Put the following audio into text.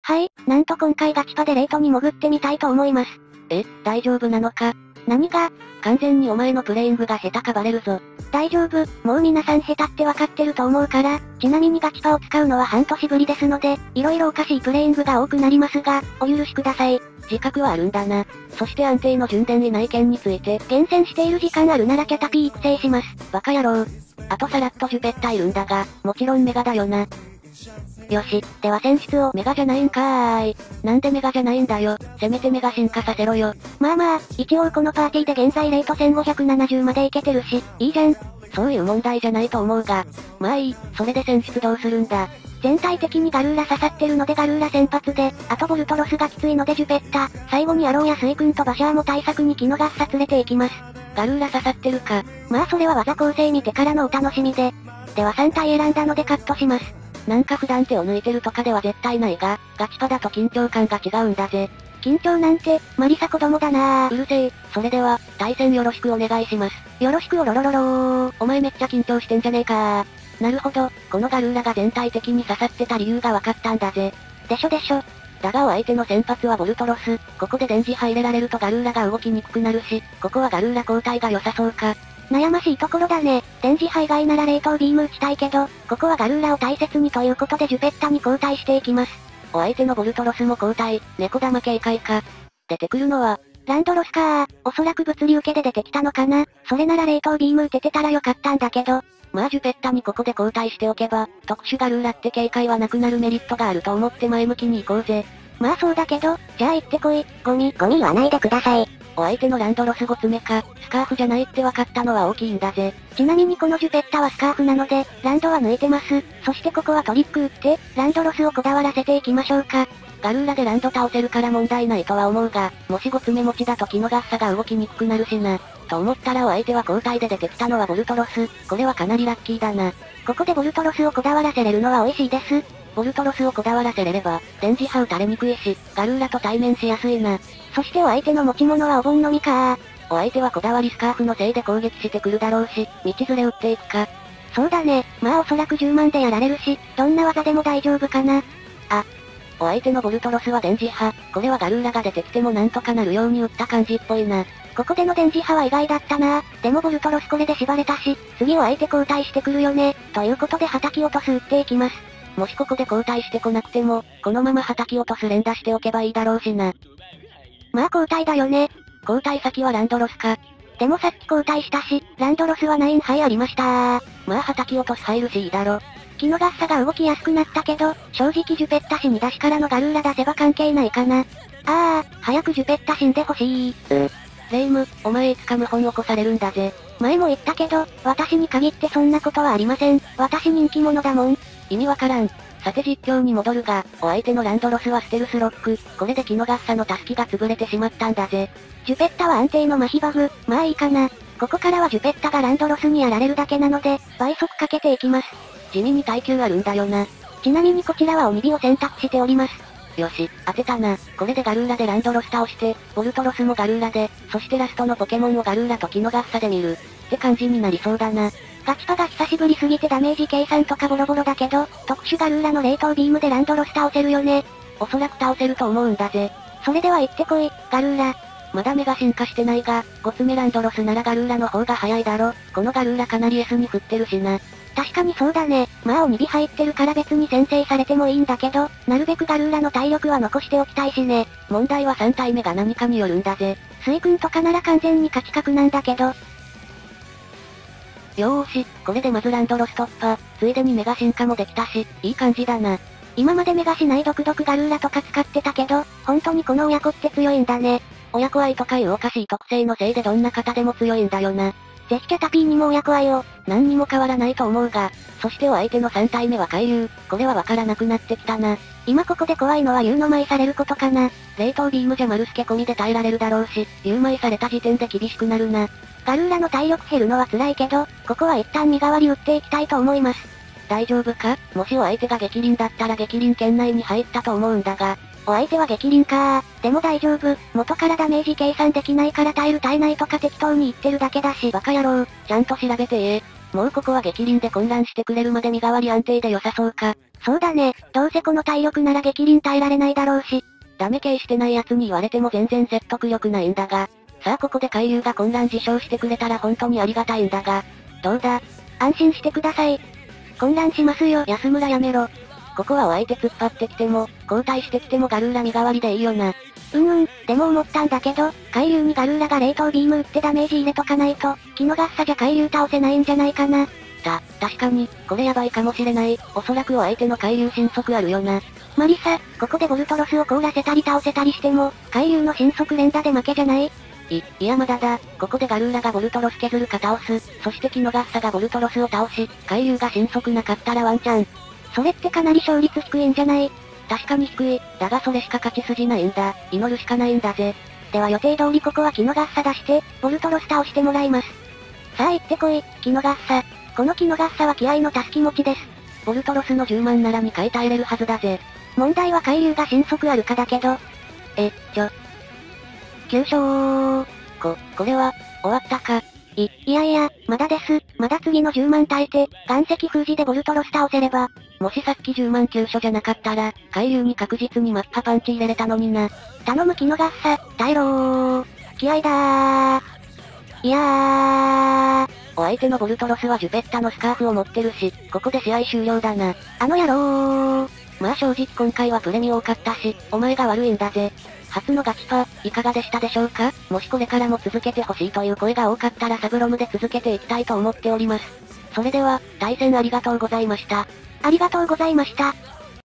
はい、なんと今回ガチパでレートに潜ってみたいと思います。 大丈夫なのか？ 何が？ 完全にお前のプレイングが下手かバレるぞ。 大丈夫、もう皆さん下手ってわかってると思うから、ちなみにガチパを使うのは半年ぶりですので、色々おかしいプレイングが多くなりますが、お許しください。 自覚はあるんだな。そして安定の順電位内見について、 厳選している時間あるならキャタピー育成します。 バカ野郎。あとさらっとジュペッタいるんだが、もちろんメガだよな。 よし、では選出を。 メガじゃないんかーい。なんでメガじゃないんだよ。せめてメガ進化させろよ。 まあ、一応このパーティーで現在レート1570までいけてるし、いいじゃん。 そういう問題じゃないと思うが。まあいい、それで選出どうするんだ。 全体的にガルーラ刺さってるのでガルーラ先発で、あとボルトロスがきついのでジュペッタ、最後にアローやスイ君とバシャーも対策にキノガッサ連れて行きます。 ガルーラ刺さってるか。 まあそれは技構成見てからのお楽しみで。では3体選んだのでカットします。 なんか普段手を抜いてるとかでは絶対ないが、ガチパだと緊張感が違うんだぜ。 緊張なんて、マリサ子供だなぁ。 うるせえ。それでは、対戦よろしくお願いします。 よろしくおろろろろー。 お前めっちゃ緊張してんじゃねえかー。なるほど、このガルーラが全体的に刺さってた理由が分かったんだぜ。 でしょでしょ。 だがお相手の先発はボルトロス、ここで電磁入れられるとガルーラが動きにくくなるし、ここはガルーラ交代が良さそうか。 悩ましいところだね。電磁波以外なら冷凍ビーム打ちたいけど、ここはガルーラを大切にということでジュペッタに交代していきます。 お相手のボルトロスも交代、猫玉警戒か。出てくるのは、 ランドロスかー。おそらく物理受けで出てきたのかな。それなら冷凍ビーム打ててたらよかったんだけど。 まあジュペッタにここで交代しておけば、特殊ガルーラって警戒はなくなるメリットがあると思って前向きに行こうぜ。 まあそうだけど、じゃあ行ってこい。ゴミ言わないでください。 お相手のランドロス5つ目か、スカーフじゃないって分かったのは大きいんだぜ。 ちなみにこのジュペッタはスカーフなので、ランドは抜いてます。そしてここはトリック打って、ランドロスをこだわらせていきましょうか。 ガルーラでランド倒せるから問題ないとは思うが、もし5つ目持ちだとキノガッサが動きにくくなるしな。と思ったらお相手は交代で出てきたのはボルトロス。これはかなりラッキーだな。 ここでボルトロスをこだわらせれるのは美味しいです。 ボルトロスをこだわらせれれば、電磁波打たれにくいし、ガルーラと対面しやすいな。 そしてお相手の持ち物はお盆のみかー。 お相手はこだわりスカーフのせいで攻撃してくるだろうし、道連れ打っていくか。 そうだね、まあおそらく10万でやられるし、どんな技でも大丈夫かな。 お相手のボルトロスは電磁波、これはガルーラが出てきてもなんとかなるように打った感じっぽいな。 ここでの電磁波は意外だったな。でもボルトロスこれで縛れたし、次は相手交代してくるよね。ということで叩き落とす打っていきます。 もしここで交代してこなくても、このまま叩き落とす連打しておけばいいだろうしな。 まあ交代だよね。 交代先はランドロスか。 でもさっき交代したし、ランドロスは9杯ありましたー。 まあ叩き落とす入るしいいだろ。 キノガッサが動きやすくなったけど、正直ジュペッタ死に出しからのガルーラ出せば関係ないかな。早くジュペッタ死んでほしい。 レイム、お前いつか謀反起こされるんだぜ。 前も言ったけど、私に限ってそんなことはありません。私人気者だもん。 意味わからん。さて実況に戻るが、お相手のランドロスはステルスロック。これでキノガッサのタスキが潰れてしまったんだぜ。 ジュペッタは安定の麻痺バグ、まあいいかな。ここからはジュペッタがランドロスにやられるだけなので、倍速かけていきます。 地味に耐久あるんだよな。 ちなみにこちらは鬼火を選択しております。 よし、当てたな。これでガルーラでランドロス倒して、ボルトロスもガルーラで、そしてラストのポケモンをガルーラとキノガッサで見る。って感じになりそうだな。 ガチパが久しぶりすぎてダメージ計算とかボロボロだけど、特殊ガルーラの冷凍ビームでランドロス倒せるよね。 おそらく倒せると思うんだぜ。 それでは行ってこい、ガルーラ。 まだ目が進化してないが、5つ目ランドロスならガルーラの方が早いだろ。このガルーラかなり S に振ってるしな。 確かにそうだね。まあ鬼火入ってるから別に先制されてもいいんだけど、なるべくガルーラの体力は残しておきたいしね。 問題は3体目が何かによるんだぜ。 スイ君とかなら完全に勝ち確なんだけど。 よーし、これでまずランドロス突破、ついでにメガ進化もできたし、いい感じだな。 今までメガしない毒々ガルーラとか使ってたけど、本当にこの親子って強いんだね。 親子愛とかいうおかしい特性のせいでどんな方でも強いんだよな。 ぜひキャタピーにも親子愛を。 何にも変わらないと思うが、そしてお相手の3体目は海流、これはわからなくなってきたな。 今ここで怖いのは有の舞されることかな。 冷凍ビームじゃ丸透け込みで耐えられるだろうし、有舞された時点で厳しくなるな。 ガルーラの体力減るのは辛いけど、ここは一旦身代わり打っていきたいと思います。 大丈夫か？もしお相手が激鱗だったら激鱗圏内に入ったと思うんだが。 お相手は激鱗かー。でも大丈夫。元からダメージ計算できないから耐える耐えないとか適当に言ってるだけだし。 バカ野郎、ちゃんと調べてもうここは激鱗で混乱してくれるまで身代わり安定で良さそうか。 そうだね、どうせこの体力なら激鱗耐えられないだろうし。 ダメ系してない奴に言われても全然説得力ないんだが。さあここで海流が混乱自称してくれたら本当にありがたいんだが。どうだ？ 安心してください。混乱しますよ。 安村やめろ。ここはお相手突っ張ってきても、交代してきてもガルーラ身代わりでいいよな。 でも思ったんだけど、海流にガルーラが冷凍ビーム打ってダメージ入れとかないと、キノガッサじゃ海流倒せないんじゃないかな。 確かに、これやばいかもしれない。おそらくお相手の海流神速あるよな。 マリサ、ここでボルトロスを凍らせたり倒せたりしても、海流の神速連打で負けじゃない？ いやまだだ。ここでガルーラがボルトロス削るか倒す。そしてキノガッサがボルトロスを倒し、海流が神速なかったらワンチャン。 それってかなり勝率低いんじゃない？ 確かに低い。だがそれしか勝ち筋ないんだ。祈るしかないんだぜ。 では予定通りここはキノガッサ出して、ボルトロス倒してもらいます。さあ行ってこい、キノガッサ。このキノガッサは気合の助き持ちです。 ボルトロスの10万なら2回耐えれるはずだぜ。 問題は海流が神速あるかだけど。 9勝。これは、終わったか。 いや、まだです。まだ次の10万耐えて、岩石封じでボルトロス倒せれば。 もしさっき10万9勝じゃなかったら、海流に確実にマッハパンチ入れれたのにな。 頼むキノガッサ、耐えろー。気合だー。いやー。 お相手のボルトロスはジュペッタのスカーフを持ってるし、ここで試合終了だな。 あの野郎ー。 まあ正直今回はプレミ多かったし、お前が悪いんだぜ。初のガチパ、いかがでしたでしょうか？もしこれからも続けてほしいという声が多かったらサブロムで続けていきたいと思っております。それでは、対戦ありがとうございました。 ありがとうございました。